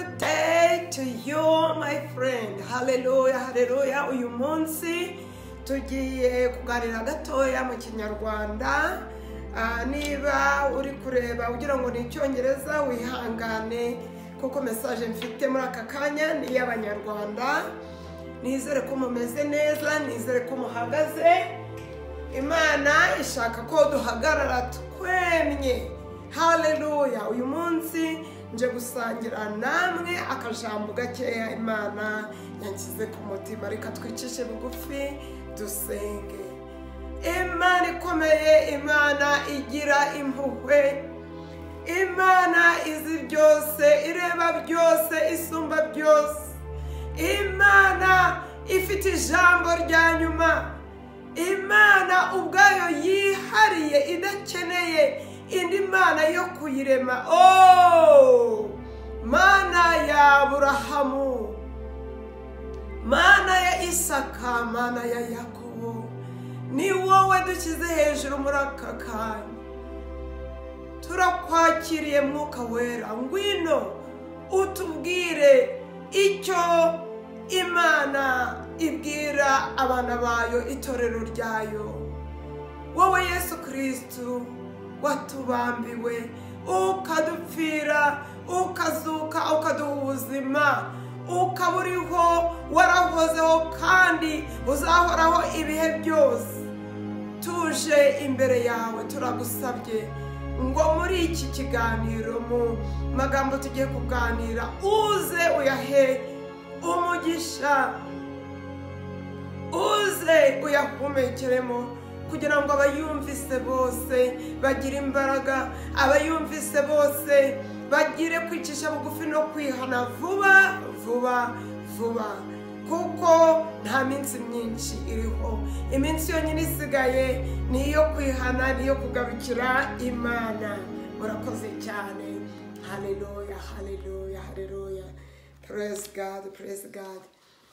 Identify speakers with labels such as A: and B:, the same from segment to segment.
A: Good day to you, my friend. Hallelujah, hallelujah. Uyu munsi tugiye kuganira gatoya mu Kinyarwanda. Niba uri kureba ugira ngo ni Icyongereza wihangane kuko message mfite muri aka kanya ni y'Abanyarwanda. Nizere ko mumeze neza, nizere ko muhagaze. Imana ishaka ko duhagarara twemye. Hallelujah. Uyu munsi nje gusangira namwe akajambo gakeya Imana yankize ku mutima. Reka twicishe bugufi dusenge. Imana ikomeye, Imana igira impuhwe, Imana izi byose, ireba byose, isumba byose, Imana ifite ijambo rya nyuma, Imana ubwayo yihariye idakeneye indi mana yo kuyirema. Oh, Mana ya Aburahamu, Mana ya Isaka, Mana ya Yakobo, ni wowe dukize hejuru muri aka kanya. Turakwakiriye Mwuka Wera, ngwino utubwire icyo Imana ibwira abana bayo, itorero ryayo. Wowe Yesu Kristo watubambiwe, ukadupfira, ukazuka, ukaduha ubuzima, ukaba uriho, warahozeho kandi uzahoraho ibihe byose. Tuje imbere yawe turagusabye ngo muri iki kiganiro, mu magambo tugiye kuganira, uze uyahe umugisha, uze uyahumekeremo, kugira ngo abayumvise bose bagire imbaraga, abayumvise bose bagire kwicisha bugufi no kwihana vuba vuba vuba, kuko nta minsi myinshi iriho. Iminsi yonyine isigaye ni iyo kwihana, ni iyo kugarukira Imana. Murakoze cyane. Hallelujah, hallelujah, hallelujah. Praise God, praise God.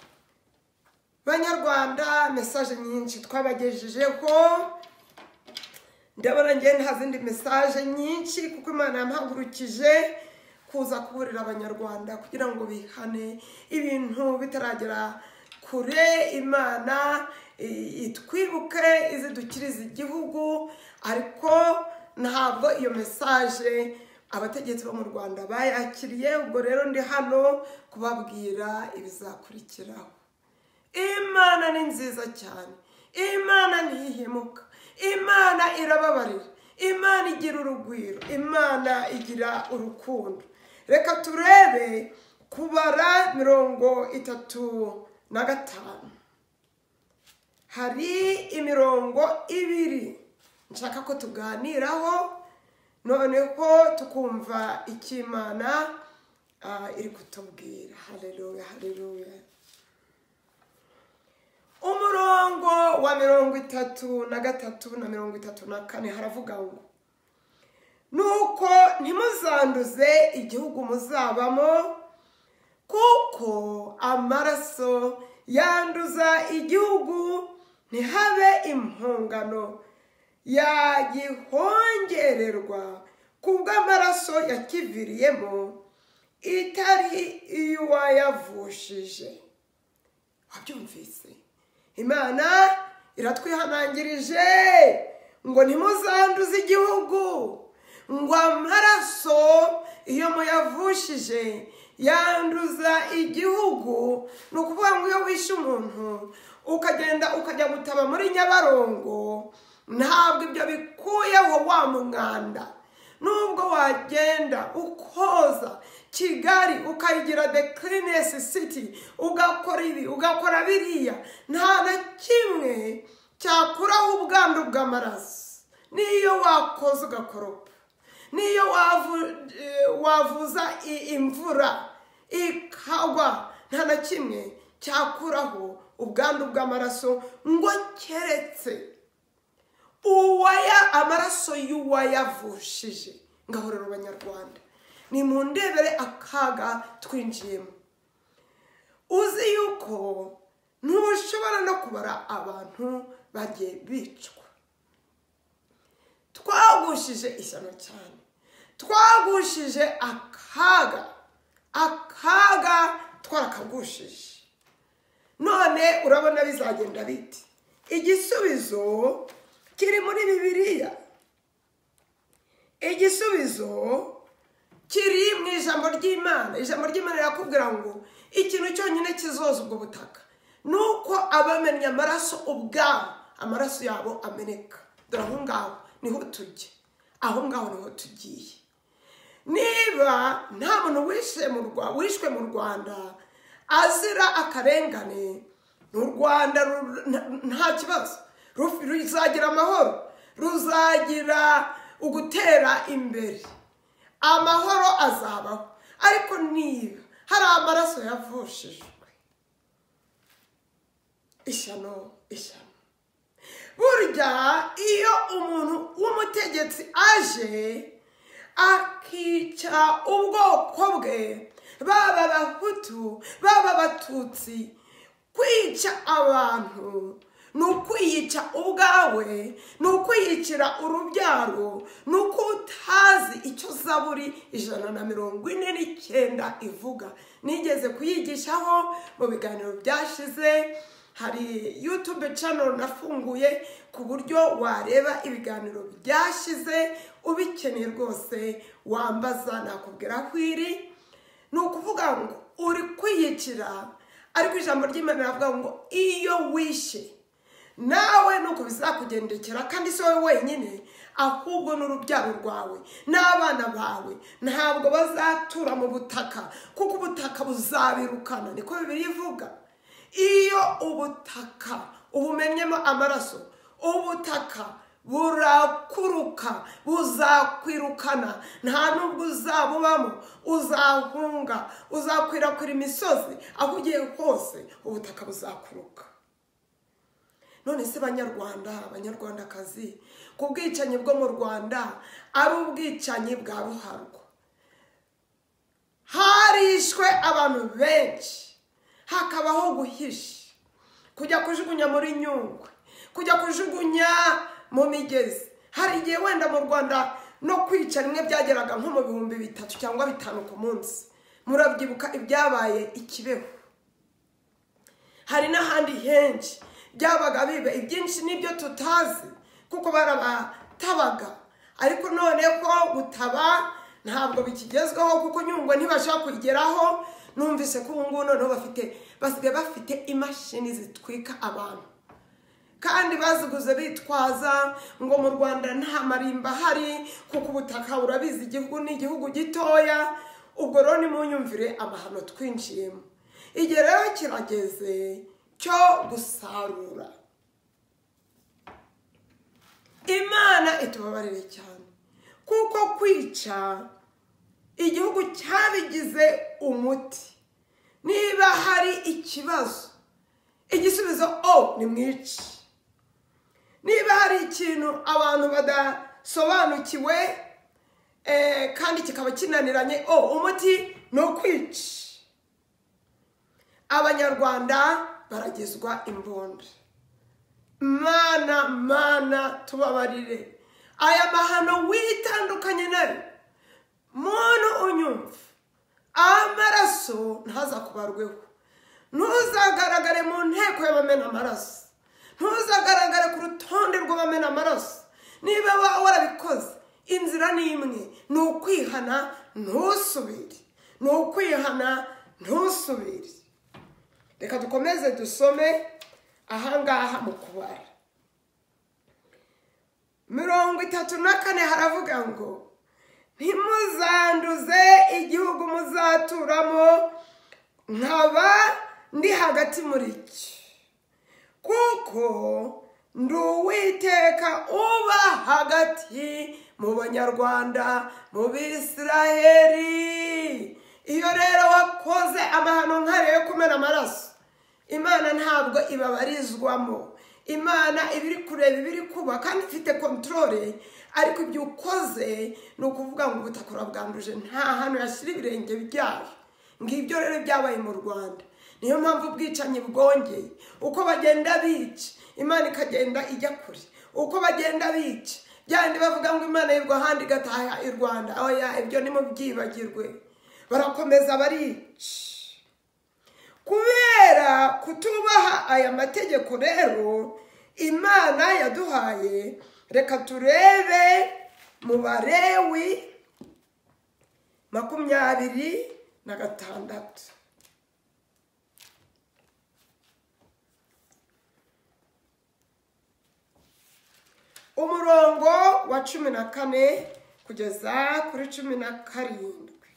A: Banyarwanda, message nyinshi twabagejejeho. Ndabona ngiye nta zindi message nyinshi kuko Imana yampagurukije kuza kuburira Abanyarwanda kugira ngo bihane ibintu bitaragera kure. Imana itwibuke, izidukiriza igihugu, ariko ntabwo iyo message abategetsi bo mu Rwanda bayakiriye. Ubwo rero ndi hano kubabwira ibizakurikiraho. Imana ni nziza cyane, Imana ntihemuka, Imana irababarira, Imana igira urugwiro, Imana igira urukundo. Reka turebe kubara 35. Hari imirongo ibiri nshaka ko tuganiraho, noneho tukumva icyo Imana iri kutubwira. Hallelujah, hallelujah. Umurongo wa 33 na 34 haravuga ngo, nuko ntimuzanduze igihugu muzabamo, kuko amaraso yanduza igihugu, ntihabe impongano yagihongererwa kubw'amaraso yakiviriyemo, itari iy'uwayavushije. Wabyumvise? Imana iratwihanangirije ngo ntimuzanduze igihugu, ngo amaraso iyo muyavushije yanduza igihugu. Ni ukuvuga ngo iyo wishe umuntu ukagenda ukajya gutaba muri Nyabarongo, ntabwo ibyo bikuyeho wa mwanda. Nubwo wagenda ukoza Kigali ukayigira the cleanest city, ugakora ibi ugakora biriya, nta na kimwe cyakuraho ubwandu bw'amaraso. Niyo wakoze ugakoropa, niyo wavuza imvura ikagwa, nta na kimwe cyakuraho ubwandu bw'amaraso, ngo keretse amaraso y'uwayavushije. Ngahorera Abanyarwanda, ni mu ndebere akaga twinjiyemo. Uzi yuko ntushobora no kubara abantu bagiye bicwa. Twagushije ishyano cyane, twagushije akaga akaga twarakagushije. None urabona bizagenda biti? Igisubizo kiri muri Bibiliya. Igisubizo kiri mu ijambo ry'Imana. Ijambo ry'Imana rirakubwira ngo ikintu cyonyine kizoza ubwo butaka nuko abamennye amaraso ubwabo amaraso yabo ameneka. Dore aho ngaho niho tujye, aho ngaho niho tugiye. Niba nta muntu wishwe mu Rwanda azira akarengane, n'u Rwanda nta kibazo, ruzagira amahoro, ruzagira ugutera imbere, amahoro azabaho. Ariko niba hari amaraso yavushijwe, ishyano. Burya iyo umuntu w'umutegetsi aje akica ubwoko bwe, baba Abahutu baba Abatutsi, kwica abantu ni ukwiyica ubwawe, ni ukwiyicira urubyaro, ni uko utazi icyo Zaburi 149 ivuga. Nigeze kuyigishaho mu biganiro byashize. Hari YouTube channel nafunguye ku buryo wareba ibiganiro byashize. Ubikeneye rwose wambaza, nakubwira aho iri. Ni ukuvuga ngo uri kwiyicira, ariko ijambo ry'Imana riravuga ngo iyo wishe nawe nuko bizakugendekera, kandi si wowe wenyine, ahubwo n'urubyaro rwawe n'abana bawe ntabwo bazatura mu butaka, kuko ubutaka buzabirukana. Niko Bibiliya ivuga. Iyo ubutaka ubumennyemo amaraso, ubutaka burakuruka, buzakwirukana, nta nubwo uzabubamo, uzahunga, uzakwirakwira imisozi, aho ugiye hose ubutaka buzakuruka. None se Banyarwandakazi, ku bwicanyi bwo mu Rwanda ari ubwicanyi bwa ruharwa. Harishwe abantu benshi, hakabaho guhisha, kujya kujugunya muri Nyungwe, kujya kujugunya mu migezi. Hari igihe wenda mu Rwanda no kwica rimwe byageraga nko mu 3,000 cyangwa 5 ku munsi. Murabyibuka ibyabaye i Kibeho. Hari n'ahandi henshi byabaga bibe. Ibyinshi nibyo tutazi kuko barabatabaga, ariko none ko gutaba ntabwo bikigezweho kuko Nyungwe ntibashaka kugeraho. Numvise ko ubu noneho basigaye bafite imashini zitwika abantu, kandi baziguze bitwaza ngo mu Rwanda nta marimba hari kuko ubutaka urabizi igihugu ni igihugu gitoya. Ubwo rero nimunyumvire amahano twinjiyemo. Igihe rero kirageze cyo gusarura. Imana itubabarire cyane, kuko kwica igihugu cyabigize umuti. Niba hari ikibazo, igisubizo ni mwici. Niba hari ikintu abantu badasobanukiwe kandi kikaba kinaniranye, umuti ni ukwica. Abanyarwanda baragizwa imbunda. Mana tubabarire. Aya mahano witandukanye nayo, muntu unyumva, amaraso ntaza kubarweho. Ntuzagaragare mu nteko y'abamena amaraso, ntuzagaragare ku rutonde rw'abamena amaraso. Niba warabikoze, inzira ni imwe, ni ukwihana ntusubire, ni ukwihana ntusubire. Reka dukomeze dusome ahangaha mu kubara 34 haravuga ngo ntimuzanduze igihugu muzaturamo, nkaba ndi hagati muri cyo, kuko ndi Uwiteka uba hagati mu Banyarwanda, mu Bisiraheli. Iyo rero wakoze amahano nk'ayo yo kumena amaraso, Imana ntabwo ibabarizwamo. Imana ibiri kureba ibiri kuba kandi ifite controle, ariko ibyo ukoze ni ukuvuga ngo ubutaka urabwanduje, nta hantu yashyira ibirenge byayo. Ngibyo rero byabaye mu Rwanda. Niyo mpamvu ubwicanyi bwongeye. Uko bagenda bica, Imana ikagenda ijya kure. Uko bagenda bica, byandi bavuga ngo Imana y'u Rwanda igataha i Rwanda. Oya, ibyo ni mu byibagirwe. barakomeza barica. Kubera kutubaha aya mategeko rero Imana yaduhaye, reka turebe mu Balewi 26 umurongo wa 14 kugeza kuri 17.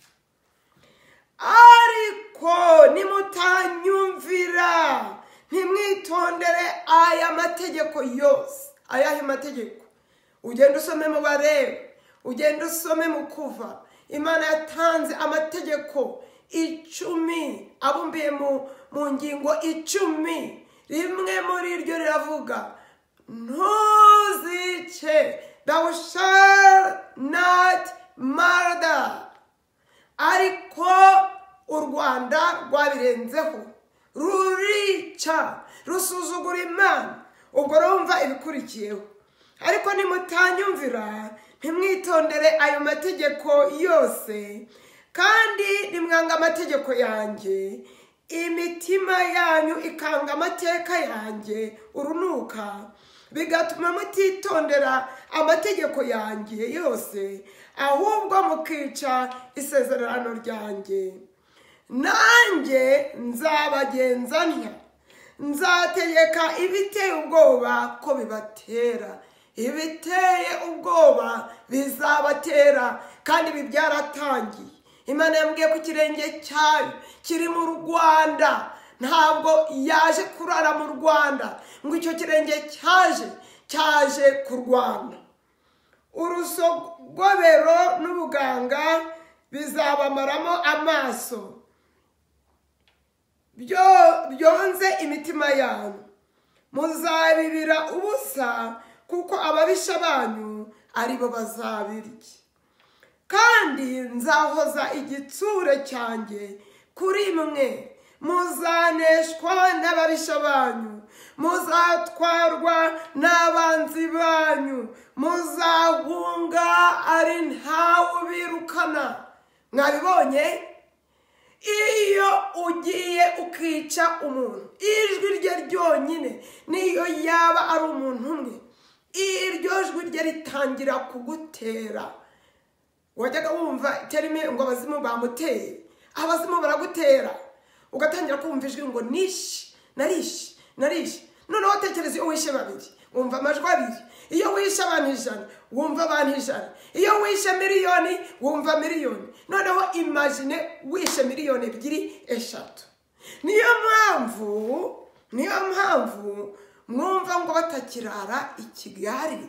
A: Ariko nimutanyumvira ntimwitondere aya mategeko yose. Ayahe mategeko? Ugenda usome mu Balewi, ugenda usome mu Kuva. Imana yatanze amategeko 10 abumbiye mu ngingo 10. Rimwe muri iryo riravuga ntuzice, thou shalt not murder. Ariko u Rwanda rwabirenzeho, rurica, rusuzugura Imana. Ubwo rumva ibikurikiyeho. Ariko nimutanyumvira ntimwitondere ayo mategeko yose kandi nimwanga amategeko yanjye, imitima yanyu ikanga amateka yanjye urunuka, bigatuma mutitondera amategeko yanjye yose, ahubwo mukica isezerano ryanjye. Nanjye nzabagenza ntya, nzategeka ibiteye ubwoba ko bibatera, ibiteye ubwoba bizabatera, kandi ibi byaratangiye. Imana yambwiye ko ikirenge cyayo kiri mu Rwanda, ntabwo yaje kurara mu Rwanda ngo icyo kirenge cyaje kurwana. Urusogobero n'ubuganga bizabamaramo amaso, byonze imitima yanyu. Muzabibira ubusa kuko ababisha banyu aribo bazabirya. Kandi nzahoza igitsure cyanjye kuri mwe, muzaneshwa n'ababisha banyu, muzatwarwa n'abanzi banyu, muzahunga ari ntawe ubirukana. Mwabibonye? Iyo ugiye ukica umuntu, ijwi rye ryonyine niyo yaba ari umuntu umwe, iryo jwi rye ritangira kugutera. Wajyaga wumva terime ngo abazimu bamuteye, abazimu baragutera, ugatangira kumva ijwi ngo nishi narishi. Noneho tekereza iyo wishe babiri wumva amajwi abiri, iyo wishe abantu 100 wumva abantu 100, iyo wishe miliyoni wumva miliyoni. Noneho imagine wishe miliyoni 2-3. Niyo mpamvu mwumva ngo batakirara i Kigali.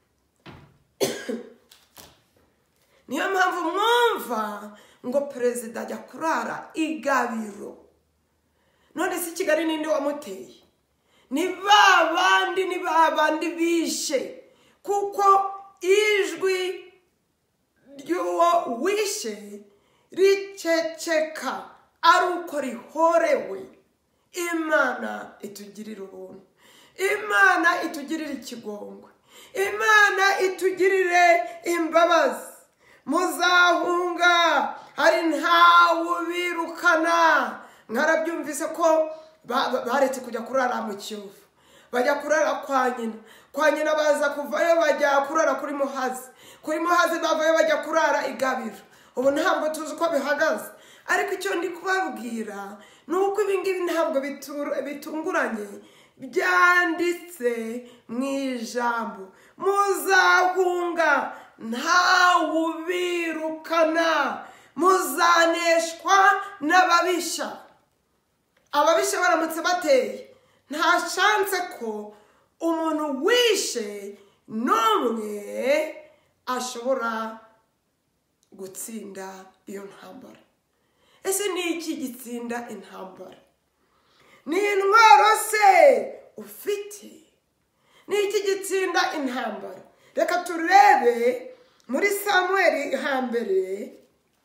A: Niyo mpamvu mwumva ngo perezida ajya kurara i Gabiro. None si Kigali ninde wamuteye? Ni babandi bishe, kuko ijwi ry'uwo wishe riceceka ari uko rihorewe. Imana itugirira ubuntu, Imana itugirira ikigongwe, Imana itugirire imbabazi. Muzahunga hari ntawe ubirukana. Mwarabyumvise ko baretse kujya kurara mu Kiyovu, bajya kurara kwa nyina baza kuvayo bajya kurara kuri Muhazi bavayo bajya kurara i Gabiro. Ubu ntabwo tuzi uko bihagaze, ariko icyo ndi kubabwira ni uko ibingibi ntabwo bitunguranye, byanditse mu ijambo. Muzahunga ntawe ubirukana, muzaneshwa n'ababisha. Ababisha baramutse bateye, nta chance ko umuntu wishe n'umwe ashobora gutsinda iyo ntambara. Ese ni iki gitsinda intambara? Ni intwaro se ufite? Ni iki gitsinda intambara? Reka turebe muri Samueli hambere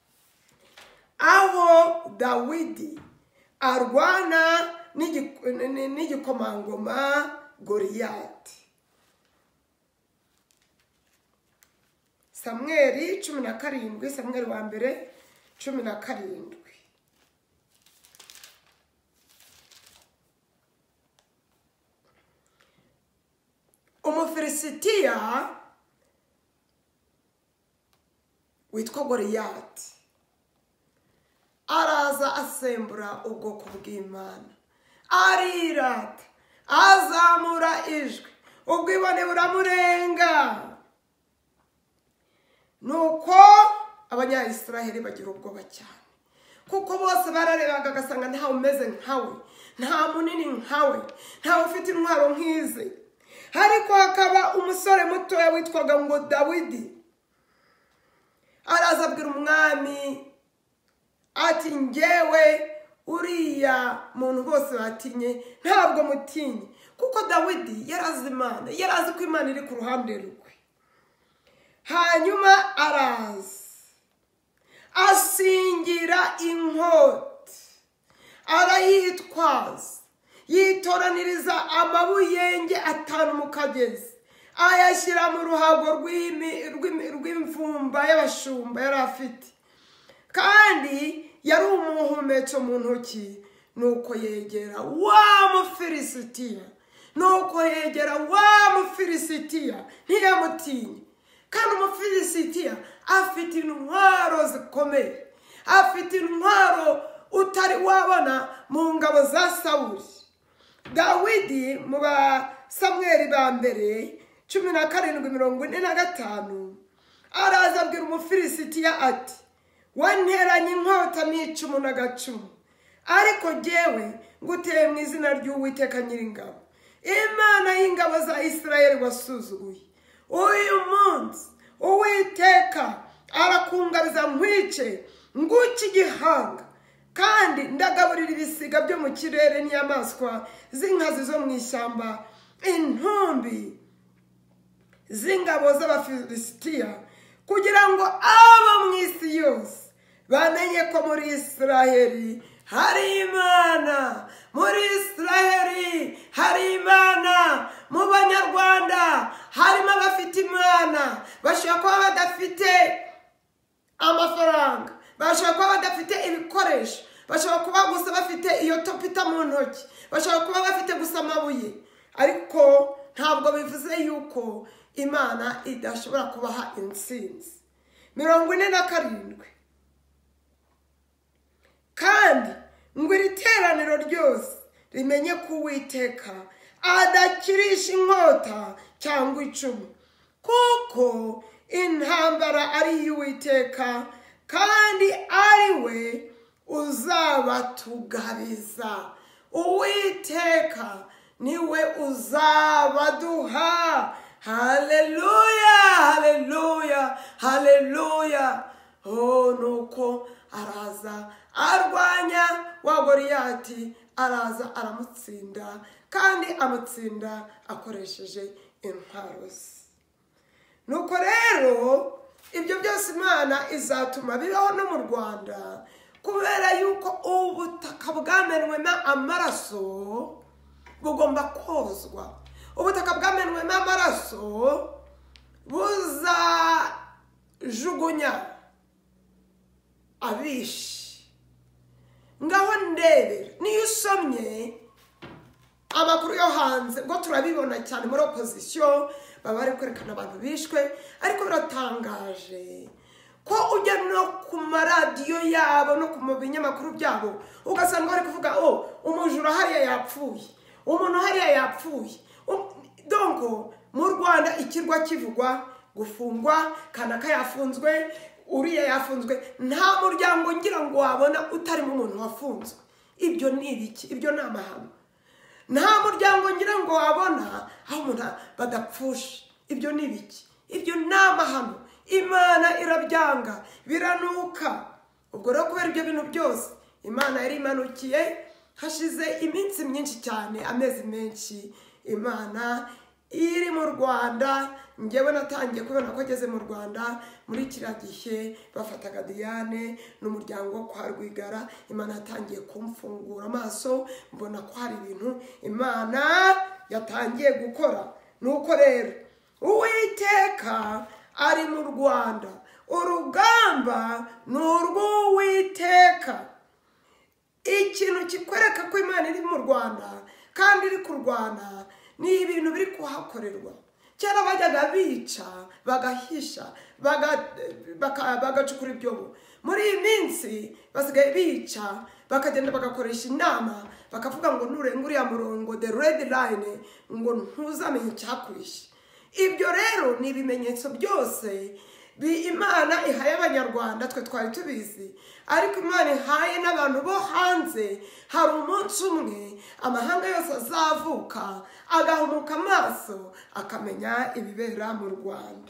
A: aho Dawidi arwana n'igikomangoma Goliyati. Samueli 17, Samueli wa mbere 17. Umufilisitiya witwa Goliyati araza asembura ubwoko bw'Imana, arirata, azamura ijwi, ubwibone buramurenga. Nuko abanyayisiraheli bagira ubwoba cyane, kuko bose bararebaga agasanga ntawe umeze nkawe, nta munini nkawe, ntawe ufite intwaro nk'ize. Ariko hakaba umusore mutoya witwaga ngo Dawidi, araza abwira umwami ati njyewe uriya muntu bose batinye ntabwo mutinye, kuko Dawidi yarazi Imana, yarazi ko Imana iri ku ruhande rwe. Hanyuma araza asingira inkota, arayitwaza, yitoraniriza amabuyenge 5 mu kagezi, ayashyira mu ruhago rw'imvumba y'abashumba yari afite, kandi yari umuhumetso mu ntoki. Nuko yegera wa Mufilisitiya, ntiyamutinye. Kandi Umufilisitiya afite intwaro zikomeye, afite intwaro utari wabona mu ngabo za Sawuli. Dawidi mu ba Samweli ba mbere 17:45 araza abwira Umufilisitiya ati wanteranye inkota n'icumu n'agacumu, ariko jyewe nguteye mu izina ry'Uwiteka Nyiringabo, Imana y'ingabo za Isirayeli wasuzuguye. Uyu munsi Uwiteka arakungabiza nkwice, nguce igihanga, kandi ndagaburira ibisiga byo mu kirere n'inyamaswa z'inkazi zo mu ishyamba, intumbi z'ingabo z'Abafilisitiya, kugira ngo abo mu isi yose bamenye ko muri Isiraheli hari Imana, muri Isiraheli hari Imana, mu Banyarwanda harimo abafite Imana. Bashobora kuba badafite amafaranga, bashobora kuba badafite ibikoresho, bashobora kuba gusa bafite iyo topita mu ntoki, bashobora kuba bafite gusa amabuye, ariko ntabwo bivuze yuko Imana idashobora kubaha intsinzi. 47. Kandi ngo iri teraniro ryose rimenye ko Uwiteka adakirisha inkota cyangwa icumu, kuko intambara ari iy'Uwiteka, kandi ari we uzabatugabiza. Uwiteka niwe uzabaduha. Haleluya, haleluya, haleluya. Nuko araza arwanya wa Goliyati, araza aramutsinda, kandi amutsinda akoresheje intwaro ze. Nuko rero ibyo byose Imana izatuma bibaho no mu Rwanda, kubera yuko ubutaka bwamenwemo amaraso bugomba kozwa. Ubutaka bwamenwemo amaraso buzajugunya abishi. Ngaho ndebera, niyo usomye amakuru yo hanze, ngo turabibona cyane muri opposition baba bari kwerekana abantu bishwe, ariko biratangaje ko ujya no ku maradiyo yabo no ku binyamakuru byabo ugasanga bari kuvuga umujura hariya yapfuye, umuntu hariya yapfuye. Donc mu Rwanda ikirwa kivugwa gufungwa, kanaka yafunzwe, uriya yafunzwe, nta muryango ngira ngo wabona utarimo umuntu wafunzwe. Ibyo ni ibiki? Ibyo ni amahano. Nta muryango ngira ngo wabona aho umuntu badapfusha. Ibyo ni ibiki? Ibyo ni amahano. Imana irabyanga, biranuka. Ubwo rero kubera ibyo bintu byose Imana yari imanukiye hashize iminsi myinshi cyane, amezi menshi, Imana iri mu Rwanda. Ngewe natangiye kubona ko ageze mu Rwanda muri kiriya gihe bafataga Diane n'umuryango kwa Rwigara. Imana yatangiye kumfungura amaso, mbona ko hari ibintu Imana yatangiye gukora. Nuko rero Uwiteka ari mu Rwanda, urugamba ni urw'Uwiteka. Ikintu kikwereka ko Imana iri mu Rwanda kandi iri kurwana ni ibintu biri kuhakorerwa. Cyera bajyaga bica bagahisha bagacukura ibyobo. Muri iyi minsi basigaye bica bakagenda bagakoresha inama bakavuga ngo nurenga uriya murongo the red line ngo ntuzamenye icyakwishe. Ibyo rero ni ibimenyetso byose Imana ihaye abanyarwanda twe twari tubizi, ariko Imana ihaye n'abantu bo hanze. Hari umunsi umwe amahanga yose azavuka agahumuka amaso akamenya ibibera mu Rwanda.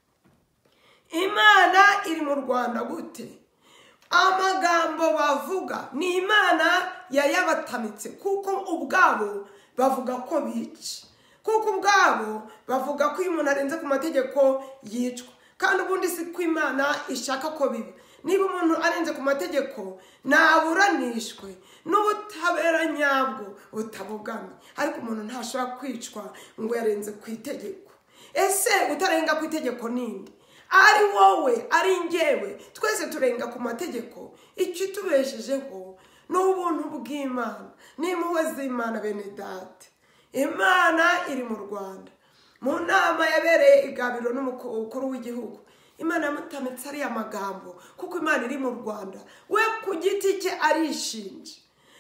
A: Imana iri mu Rwanda gute? Amagambo bavuga ni Imana yayabatamitse, kuko ubwabo bavuga ko bica, kuko ubwabo bavuga ko iyo umuntu arenze ku mategeko yicwa, kandi ubundi si ko Imana ishaka ko biba. Niba umuntu arenze ku mategeko naburanishwe n'ubutabera nyabwo butabogamye, ariko umuntu ntashobora kwicwa ngo yarenze ku itegeko. Ese utarenga ku itegeko ninde? Ari wowe, ari njyewe, twese turenga ku mategeko. Icyo tubeshejeho ni ubuntu bw'Imana n'impuhwe z'Imana bene data. Imana iri mu Rwanda. Mu nama yabereye igabiro n'umukuru w'igihugu, Imana yamutamitse ariya magambo kuko Imana iri mu Rwanda. We ku giti cye arishinja.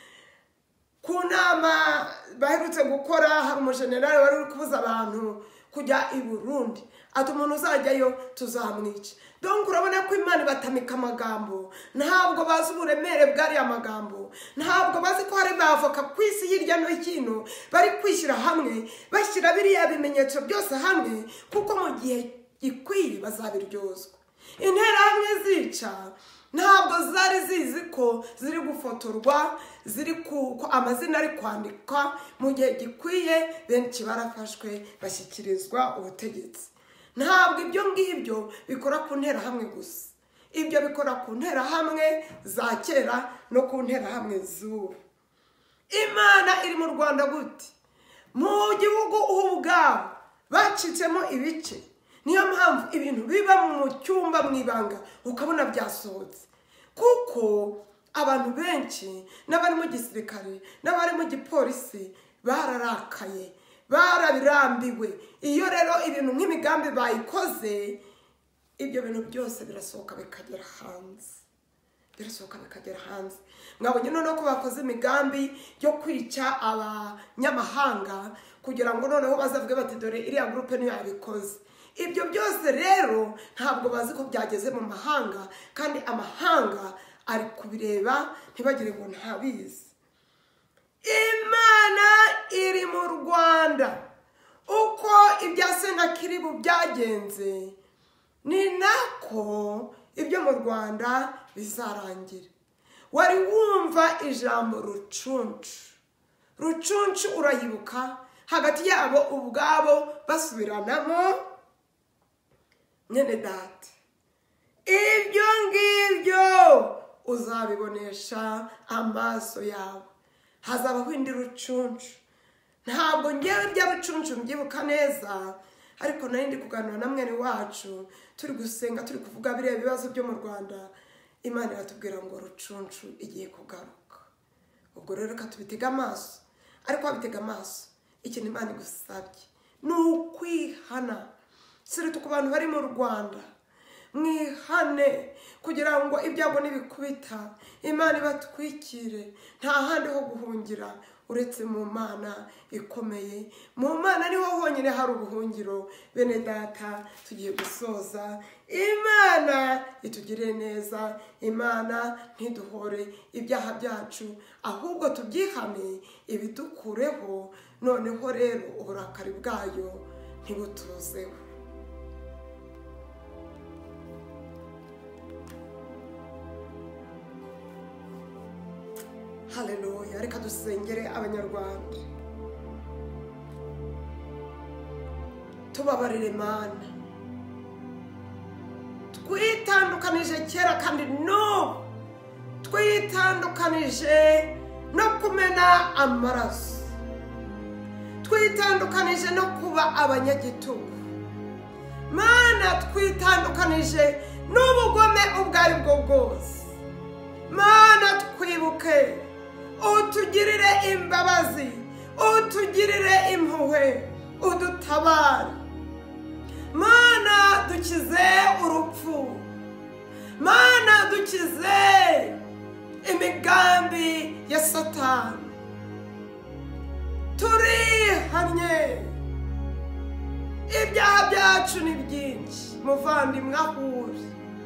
A: Ku nama baherutse gukora hari umujenerali wari uri kubuza abantu kujya i Burundi, ati umuntu uzajyayo tuzamwica. Donc urabona ko Imana ibatamika amagambo, ntabwo bazi uburemere bw'ariya magambo, ntabwo bazi ko hari bavoka ku isi hirya no hino bari kwishyira hamwe bashyira biriya bimenyetso byose hamwe, kuko mu gihe gikwiye bazabiryozwa. Interahamwe zica ntabwo zari zizi ko ziri gufotorwa, ziri ko amazina ari kwandikwa. Mu gihe gikwiye benshi barafashwe bashyikirizwa ubutegetsi. Ntabwo ibyo ngibyo bikora ku nterahamwe gusa, ibyo bikora ku nterahamwe za kera no ku nterahamwe z'ubu. Imana iri mu Rwanda gute? Mu gihugu ubwabo bacitsemo ibice. Niyo mpamvu ibintu biba mu cyumba mu ibanga ukabona byasohotse, kuko abantu benshi n'abari mu gisirikare n'abari mu gipolisi bararakaye, barabirambiwe. Iyo rero ibintu nk'imigambi bayikoze, ibyo bintu byose birasohoka bikagera hanze, birasohoka bikagera hanze. Mwabonye noneho ko bakoze imigambi yo kwica abanyamahanga kugira ngo noneho bazavuge bati dore iriya groupe niyo yabikoze. Ibyo byose rero ntabwo bazi ko byageze mu mahanga, kandi amahanga ari kubireba ntibagire ngo ntabizi. Imana iri mu Rwanda. Uko ibya Senakeribu byagenze ni nako ibyo mu Rwanda bizarangira. Wari wumva ijambo rucuncu? Rucuncu urayibuka? Hagati yabo ubwabo basubiranamo. Nyene data, ibyo ngibyo uzabibonesha amaso yawe. Hazabaho indi rucuncu. Ntabwo ngewe rya rucuncu mbyibuka neza, ariko nari ndi kuganira na mwene wacu turi gusenga, turi kuvuga biriya bibazo byo mu Rwanda. Imana iratubwira ngo rucuncu igiye kugaruka. Ubwo rero reka tubitega amaso, ariko wabitega amaso ikintu Imana igusabye ni ukwihana. Siritu ku bantu bari mu Rwanda, mwihane kugira ngo ibyago nibikubita Imana ibatwikire. Nta handi ho guhungira uretse mu Mana ikomeye. Mu Mana niho honyine hari ubuhungiro. Bene data, tugiye gusoza. Imana itugire neza, Imana ntiduhore ibyaha byacu, ahubwo tubyihane ibidukureho. Noneho rero uburakari bwayo ntibutuzeho. Haleluya. Reka dusengere abanyarwanda. Tubabarire Mana. Twitandukanije kera kandi no twitandukanije no kumena amaraso. Twitandukanije no kuba abanyagitugu. Mana, twitandukanije no utwibuke utugirire imbabazi utugirire impuhwe udutabare Mana dukize urupfu Mana dukize imigambi ya Satani turihanye ibyaha byacu ni byinshi muvandimwe ahuri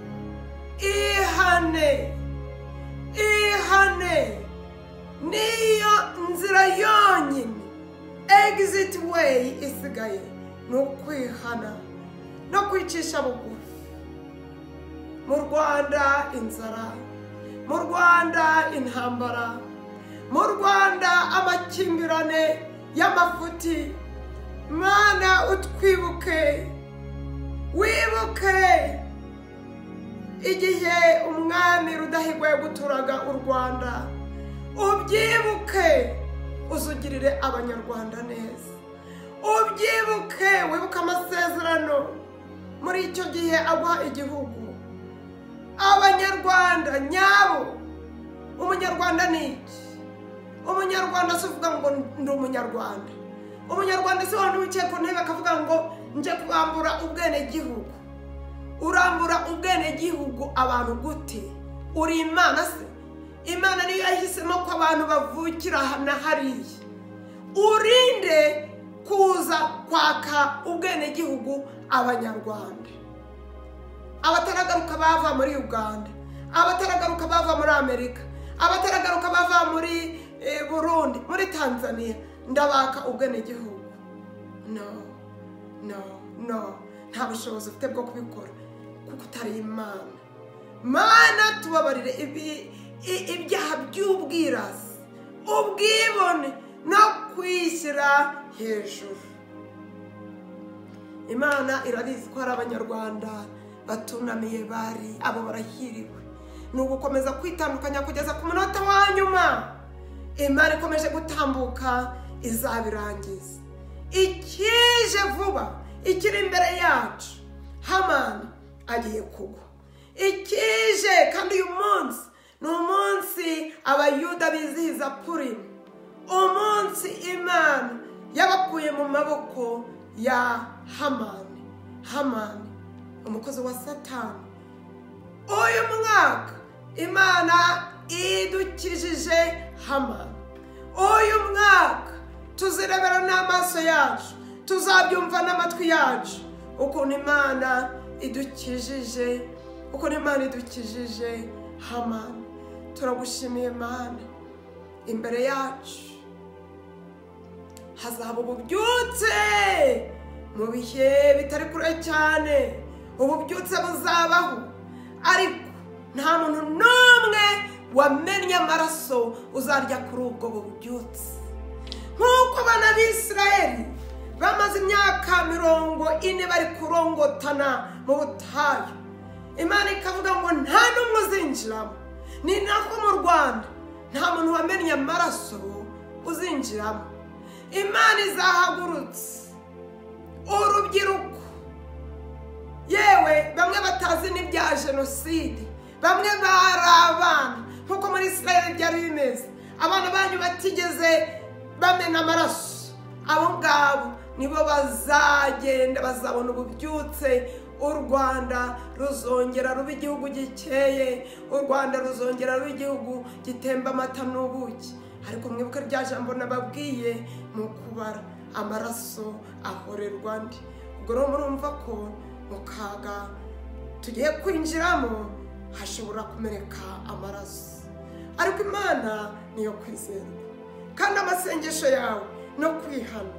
A: ihane niyo nzira yonyine exit way isigaye ni ukwihana no kwicisha bugufi mu Rwanda inzara mu Rwanda intambara mu Rwanda amakimbirane y'amafuti Mana utwibuke wibuke igihe umwami Rudahigwa yaguturaga u Rwanda ubyibuke uzugirire abanyarwanda neza ubyibuke wibuke amasezerano muri icyo gihe agwa igihugu abanyarwanda nyabo umunyarwanda ni iki umunyarwanda suvuga ngo ndi umunyarwanda umunyarwanda se wandi wicaye ku ntebe akavuga ngo nje kubambura ubwene gihugu urambura ubwene gihugu abantu gute uri Imana se Imana niyo yahisemo ko abantu bavukira na hariya urinde kuza kwaka ubwene gihugu abanyarwanda abataragaruka bava muri Uganda abataragaruka bava muri Amerika abataragaruka bava muri Burundi muri Tanzania ndabaka ubwene gihugu no nta bushobozi ufite bwo kubikora kuko utari Imana Mana tubabarire ibyaha by'ubwirasi ubwibone no kwishyira hejuru Imana irabizi ko hari abanyarwanda batunamiye bari abo barahiriwe ni ugukomeza kwitandukanya kugeza ku munota wa nyuma Imana ikomeje gutambuka izabirangiza ikije vuba ikiri imbere yacu Hamani agiye kugwa ikije kandi uyu munsi ni umunsi abayuda bizihiza Purimu umunsi Imana yabakuye mu maboko ya Hamani umukozi wa Satani uyu mwaka Imana idukijije Hamani uyu mwaka tuzirebera n'amaso yacu tuzabyumva n'amatwi yacu ukuntu Imana idukijije Hamani turagushimiye Mana imbere yacu hazaba ububyutse mu bihe bitari kure cyane ububyutse buzabaho ariko nta muntu n'umwe wamennye amaraso uzarya kuri ubwo bubyutse nk'uko abana b'Isirayeli bamaze imyaka 40 bari kurongotana mu butayu Imana ikavuga ngo nta n'umwe uzinjiramo ni nako mu Rwanda nta muntu wamennye amaraso uzinjiramo Imana izahagurutse urubyiruko yewe bamwe batazi n'ibya jenoside bamwe bari abana nk'uko muri Isirayeli byari bimeze abana banyu batigeze bamena amaraso abo ngabo nibo bazagenda bazabona ububyutse u Rwanda ruzongera ruba igihugu gikeye u Rwanda ruzongera ruba igihugu gitemba amata n'ubuki ariko mwibuke rya jambo nababwiye mu kubara amaraso ahorerwa ndi ubwo rero murumva ko mu kaga tugiye kwinjiramo hashobora kumeneka amaraso ariko Imana niyo kwizerwa kandi amasengesho yawe no kwihana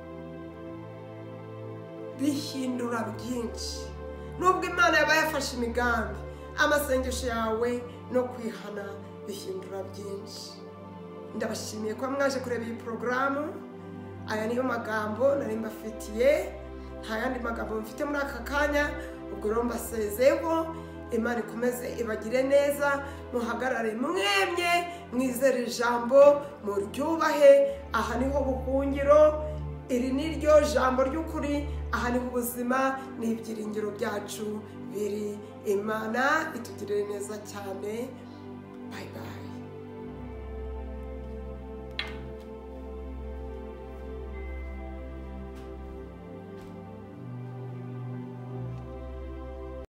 A: bihindura byinshi nubwo Imana yabaye yafashe imigambi amasengesho yawe no kwihana bihindura byinshi ndabashimiye ko mwaje kureba iyi porogaramu aya niyo magambo nari mbafitiye nta yandi magambo mfite muri aka kanya ubwo rero mbasezeho Imana ikomeze ibagire neza muhagarare mwemye mwizere ijambo muryubahe aha niho buhungiro iri ni ryo jambo ry'ukuri aha niho ubuzima n'ibyiringiro byacu biri Imana itugirire neza cyane